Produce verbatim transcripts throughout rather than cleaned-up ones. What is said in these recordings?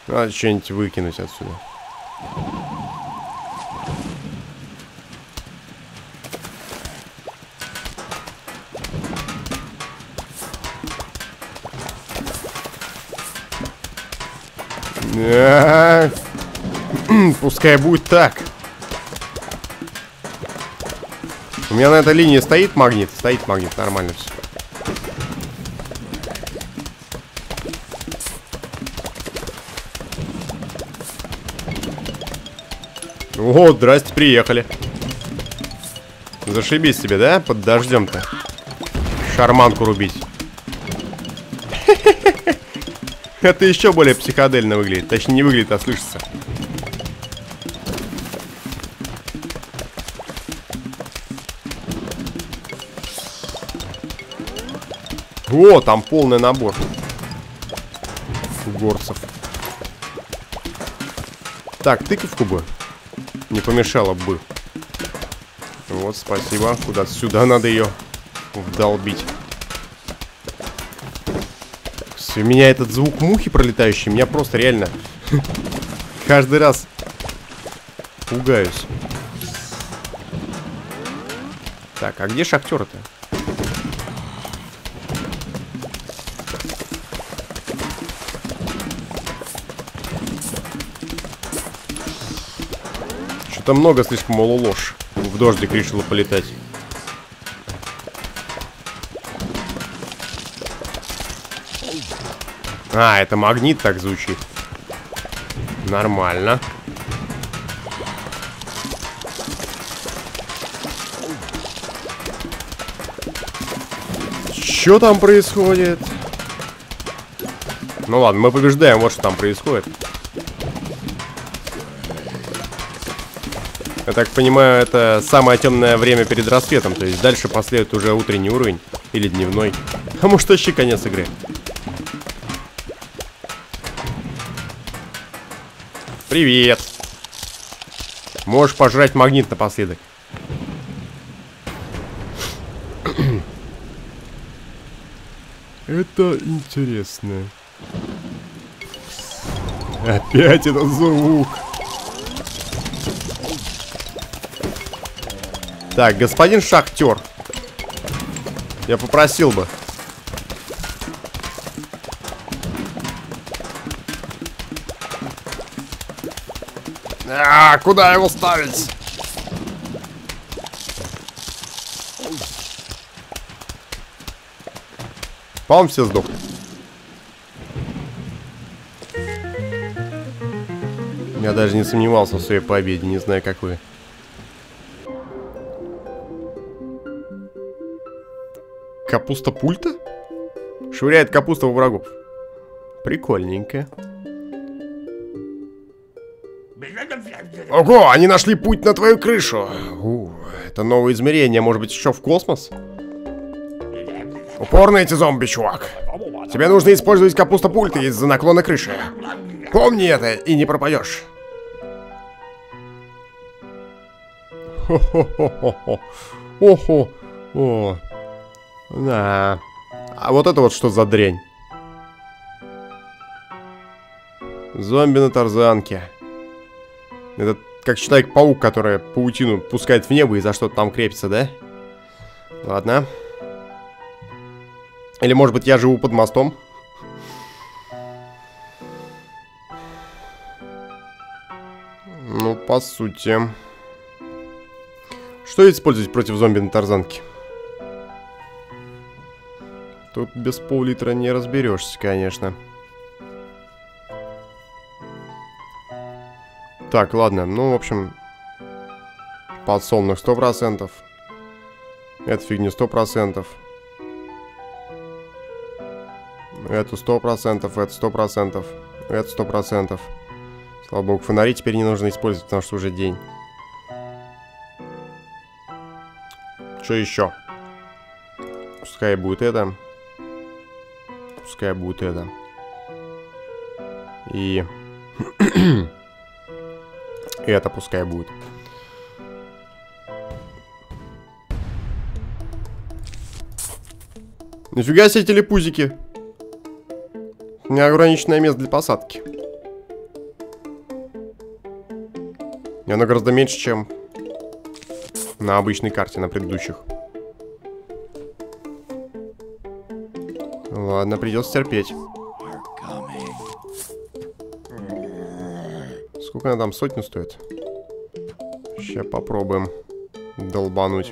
Надо что-нибудь выкинуть отсюда. Пускай будет так. У меня на этой линии стоит магнит. Стоит магнит, нормально все. О, здрасте, приехали. Зашибись себе, да? Под дождем-то. Шарманку рубить. Это еще более психодельно выглядит. Точнее, не выглядит, а слышится. О, там полный набор горцев. Так, тыковку бы не помешало бы. Вот, спасибо. Куда-то сюда надо ее вдолбить. У меня этот звук мухи пролетающей, меня просто реально каждый раз пугаюсь. Так, а где шахтеры-то? Что-то много слишком малолож. В дождик решила полетать. А, это магнит так звучит. Нормально. Что там происходит? Ну ладно, мы побеждаем, вот что там происходит. Я так понимаю, это самое темное время перед рассветом. То есть дальше последует уже утренний уровень. Или дневной. А может вообще конец игры. Привет. Можешь пожрать магнит напоследок. Это интересно. Опять этот звук. Так, господин шахтер. Я попросил бы. А, куда его ставить? По-моему, все сдохли. Я даже не сомневался в своей победе, не знаю, как вы. Капуста пульта? Швыряет капусту у врагов. Прикольненько. Ого, они нашли путь на твою крышу. У, это новое измерение, может быть, еще в космос? Упорно эти зомби, чувак. Тебе нужно использовать капуста пульта из-за наклона крыши. Помни это и не пропадешь. Хо-хо-хо-хо. Охо. О. Да. А вот это вот что за дрянь? Зомби на тарзанке. Это как Человек-паук, который паутину пускает в небо и за что-то там крепится, да? Ладно. Или, может быть, я живу под мостом? Ну, по сути. Что использовать против зомби на тарзанке? Тут без пол-литра не разберешься, конечно. Так, ладно, ну, в общем, подсолнух сто процентов. Эту фигню сто процентов. Эту сто процентов, это сто процентов, это сто процентов. Слава богу, фонари теперь не нужно использовать, потому что уже день. Что еще? Пускай будет это. Пускай будет это. И... И это пускай будет. Нифига себе телепузики. У меня ограниченное место для посадки. И оно гораздо меньше, чем на обычной карте, на предыдущих. Ладно, придется терпеть. Сколько она там, сотню стоит? Сейчас попробуем долбануть.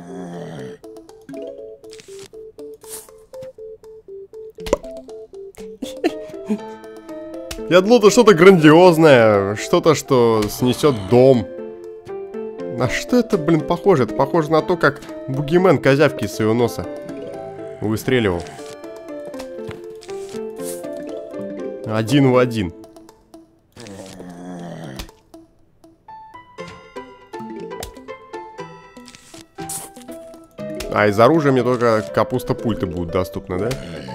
Я думал, это что-то грандиозное, что-то, что снесет дом. На что это, блин, похоже? Это похоже на то, как бугимен козявки из своего носа выстреливал. Один в один. А из оружия мне только капуста пульты будут доступны, да?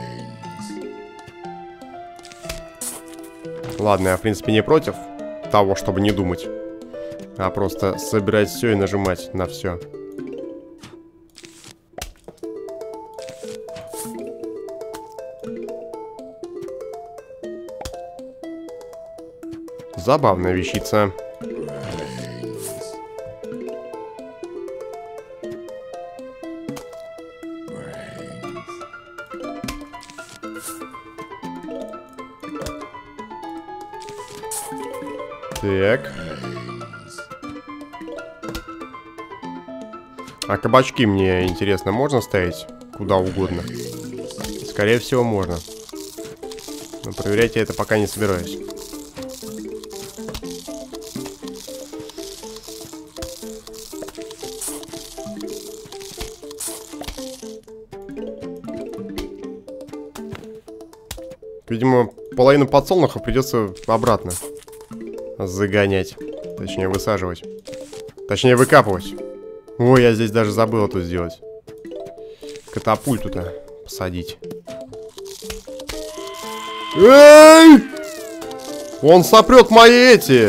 Ладно, я в принципе не против того, чтобы не думать, а просто собирать все и нажимать на все. Забавная вещица. Так. А кабачки, мне интересно, можно ставить куда угодно? Скорее всего, можно. Но проверять я это пока не собираюсь. Видимо, половину подсолнухов придется обратно загонять. Точнее, высаживать. Точнее, выкапывать. Ой, я здесь даже забыл это сделать. Катапульту-то посадить. Эй! Он сопрет мои эти!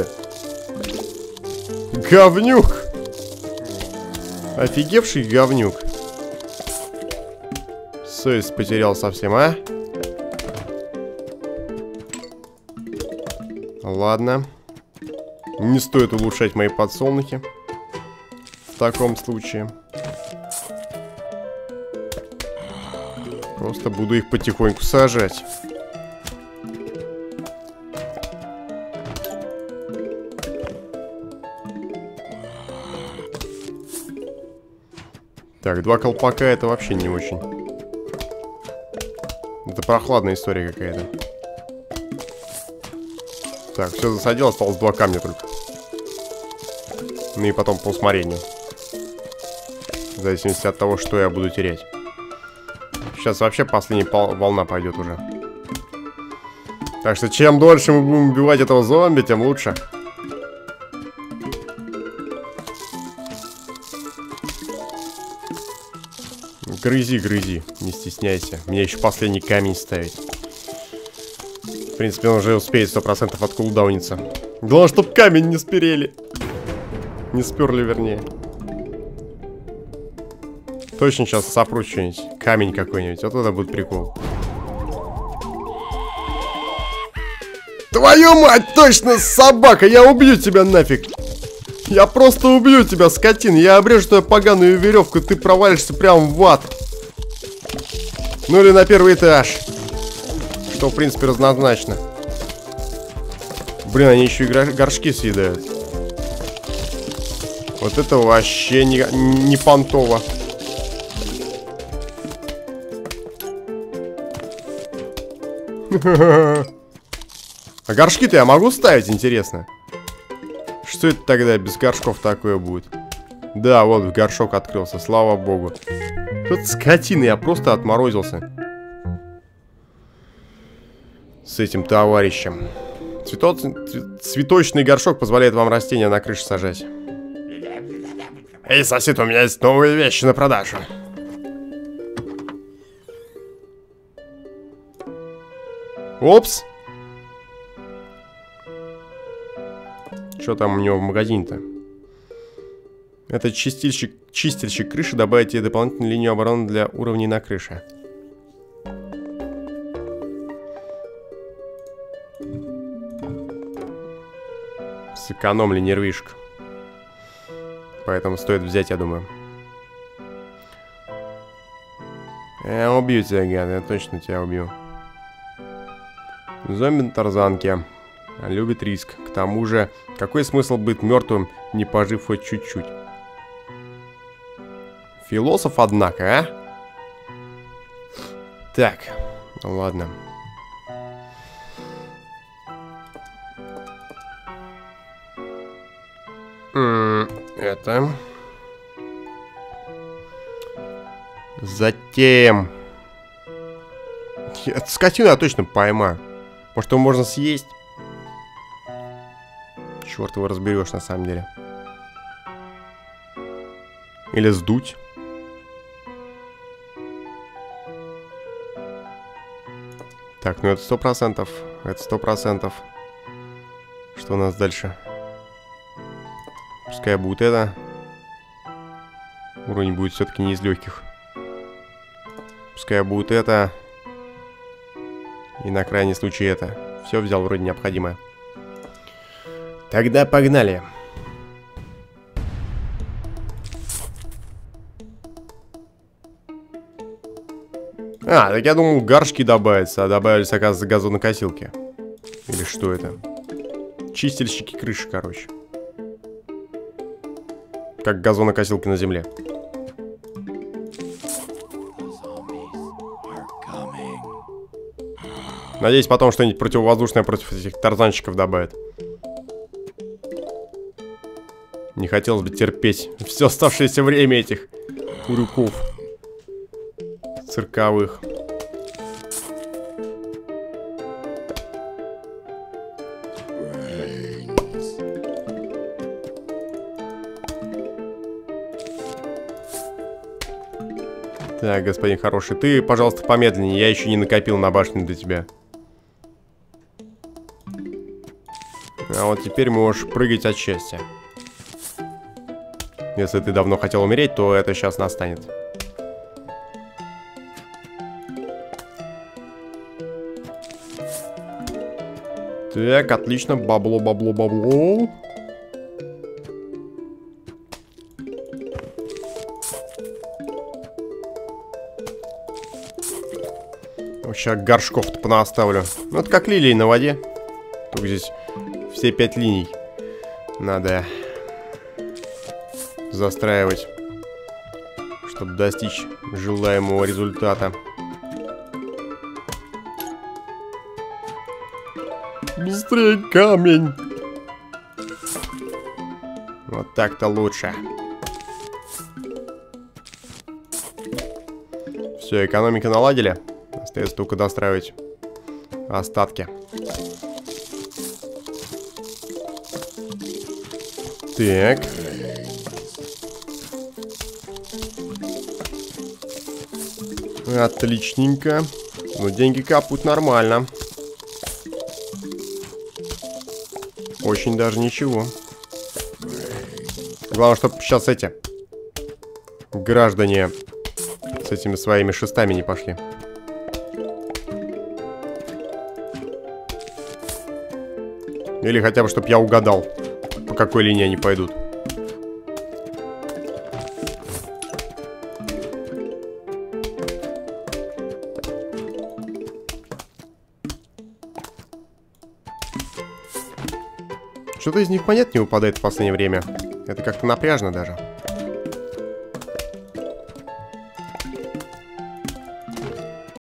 Говнюк! Офигевший говнюк. Совесть потерял совсем, а? Ладно. Не стоит улучшать мои подсолнухи в таком случае. Просто буду их потихоньку сажать. Так, два колпака это вообще не очень. Это прохладная история какая-то. Так, все засадил, осталось два камня только. Ну и потом по усмотрению. В зависимости от того, что я буду терять. Сейчас вообще последняя волна пойдет уже. Так что чем дольше мы будем убивать этого зомби, тем лучше. Грызи, грызи, не стесняйся. Мне еще последний камень ставить. В принципе, он уже успеет сто процентов откулдауниться. Главное, чтоб камень не сперели. Не сперли, вернее. Точно сейчас сопру что-нибудь. Камень какой-нибудь. Вот это будет прикол. Твою мать, точно, собака! Я убью тебя нафиг! Я просто убью тебя, скотин! Я обрежу твою поганую веревку, и ты провалишься прямо в ад. Ну или на первый этаж. Что, в принципе, разнозначно. Блин, они еще и горшки съедают. Вот это вообще не, не понтово. А горшки-то я могу ставить, интересно? Что это тогда без горшков такое будет? Да, вот горшок открылся, слава богу. Тут скотина, я просто отморозился с этим товарищем. Цвето... Цветочный горшок позволяет вам растения на крыше сажать. Эй, сосед, у меня есть новые вещи на продажу. Опс. Что там у него в магазине-то? Это чистильщик, чистильщик крыши. Добавить ей дополнительную линию обороны для уровней на крыше. Сэкономли нервишек. Поэтому стоит взять, я думаю. Я убью тебя, гад, я точно тебя убью. Зомби на тарзанке. Любит риск. К тому же, какой смысл быть мертвым, не пожив хоть чуть-чуть? Философ, однако, а? Так, ну ладно. Это. Затем. Эту скотину я точно поймаю. Может, его можно съесть? Черт его разберешь на самом деле. Или сдуть. Так, ну это сто процентов. Это сто процентов. Что у нас дальше? Пускай будет это. Уровень будет все-таки не из легких. Пускай будет это. И на крайний случай это. Все взял вроде необходимое. Тогда погнали. А, так я думал, горшки добавятся, а добавились, оказывается, газонокосилки. Или что это? Чистильщики крыши, короче. Как газонокосилки на земле. Надеюсь, потом что-нибудь противовоздушное против этих тарзанщиков добавят. Не хотелось бы терпеть все оставшееся время этих урюков цирковых. Так, господин хороший, ты, пожалуйста, помедленнее. Я еще не накопил на башню для тебя. А вот теперь можешь прыгать от счастья. Если ты давно хотел умереть, то это сейчас настанет. Так, отлично. Бабло, бабло, бабло. Сейчас горшков-то понаставлю. Ну, это как лилии на воде. Только здесь все пять линий надо застраивать, чтобы достичь желаемого результата. Быстрее камень! Вот так-то лучше. Все, экономика наладили. Остается только достраивать остатки. Так. Отличненько. Ну, деньги капают нормально. Очень даже ничего. Главное, чтобы сейчас эти граждане с этими своими шестами не пошли. Или хотя бы, чтобы я угадал, по какой линии они пойдут. Что-то из них монет не выпадает в последнее время. Это как-то напряжно даже.